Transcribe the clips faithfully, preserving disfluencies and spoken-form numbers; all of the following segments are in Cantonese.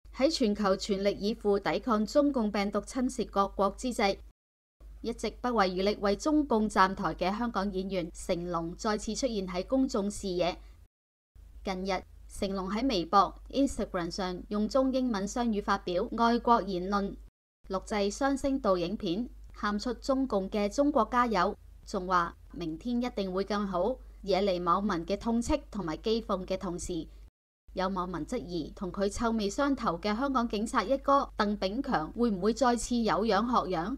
喺全球全力以赴抵抗中共病毒侵蝕各國之際，一直不遺餘力為中共站台嘅香港演員成龍再次出現喺公眾視野。近日，成龍喺微博、Instagram 上用中英文雙語發表愛國言論，錄製雙聲道影片，喊出中共嘅中國加油，仲話明天一定會更好，惹嚟網民嘅痛斥同埋譏諷嘅同時，有網民質疑同佢臭味相投嘅香港警察一哥鄧炳強會唔會再次有樣學樣？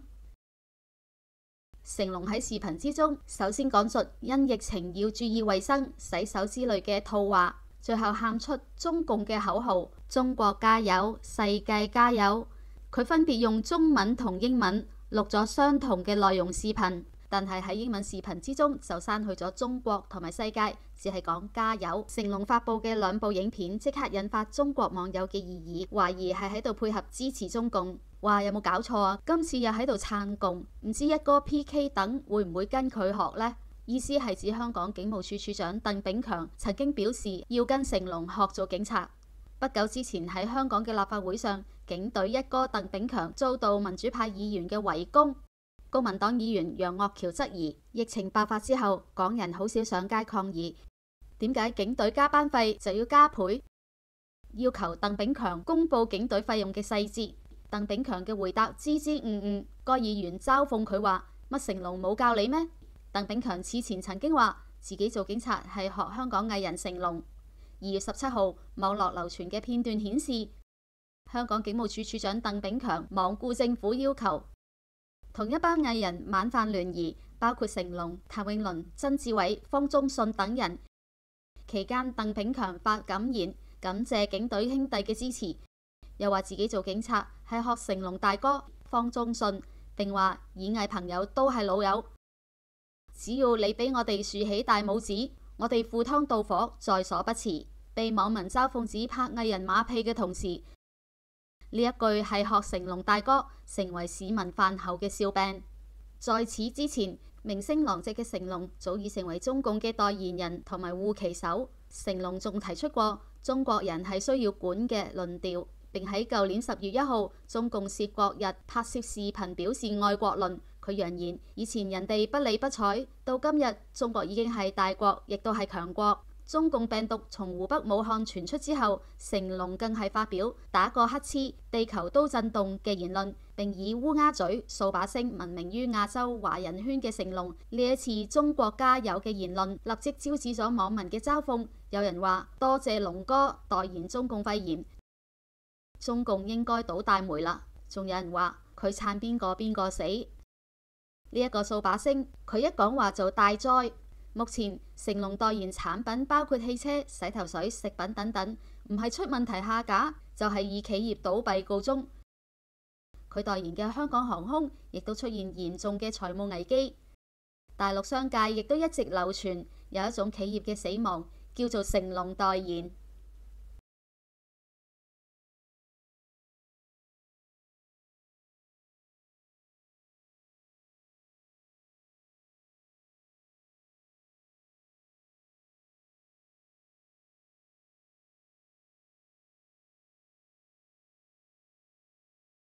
成龍喺視頻之中首先講述因疫情要注意衛生、洗手之類嘅套話，最後喊出中共嘅口號：中國加油，世界加油。佢分別用中文同英文錄咗相同嘅內容視頻，但係喺英文視頻之中就刪去咗中國同埋世界，只係講加油。成龍發佈嘅兩部影片即刻引發中國網友嘅異議，懷疑係喺度配合支持中共。話有冇搞錯啊？今次又喺度撐共，唔知一哥 P K 等會唔會跟佢學呢？意思係指香港警務處處長鄧炳強曾經表示要跟成龍學做警察。不久之前喺香港嘅立法會上，警隊一哥鄧炳強遭到民主派議員嘅圍攻。公民黨議員楊岳橋質疑，疫情爆發之後，港人好少上街抗議，點解警隊加班費就要加倍？要求鄧炳強公佈警隊費用嘅細節。鄧炳強嘅回答支支吾吾，該議員嘲諷佢話：乜成龍冇教你咩？鄧炳強此前曾經話自己做警察係學香港藝人成龍。二月十七號，網絡流傳嘅片段顯示，香港警務處處長鄧炳強罔顧政府要求，同一班藝人晚飯聯誼，包括成龍、譚詠麟、曾志偉、方中信等人。期間，鄧炳強發感言，感謝警隊兄弟嘅支持。又話自己做警察係學成龍大哥方中信，並話演藝朋友都係老友，只要你俾我哋豎起大拇指，我哋赴湯蹈火在所不辭。被網民嘲諷指拍藝人馬屁嘅同時，呢一句係學成龍大哥，成為市民飯後嘅笑柄。在此之前，名聲狼藉嘅成龍早已成為中共嘅代言人同埋護旗手。成龍仲提出過中國人係需要管嘅論調。並喺舊年十月一號中共涉國日拍攝視頻表示愛國論。佢揚言以前人哋不理不睬，到今日中國已經係大國，亦都係強國。中共病毒從湖北武漢傳出之後，成龍更係發表打個乞嗤地球都震動嘅言論，並以烏鴉嘴掃把星聞名於亞洲華人圈嘅成龍呢一次中國加油嘅言論，立即招致咗網民嘅嘲諷。有人話多謝龍哥代言中共肺炎，中共應該倒大霉啦。仲有人話佢撐邊個邊個死。呢、這、一個掃把星，佢一講話就大災。目前成龍代言產品包括汽車、洗頭水、食品等等，唔係出問題下架，就係、是、以企業倒閉告終。佢代言嘅香港航空亦都出現嚴重嘅財務危機。大陸商界亦都一直流傳有一種企業嘅死亡，叫做成龍代言。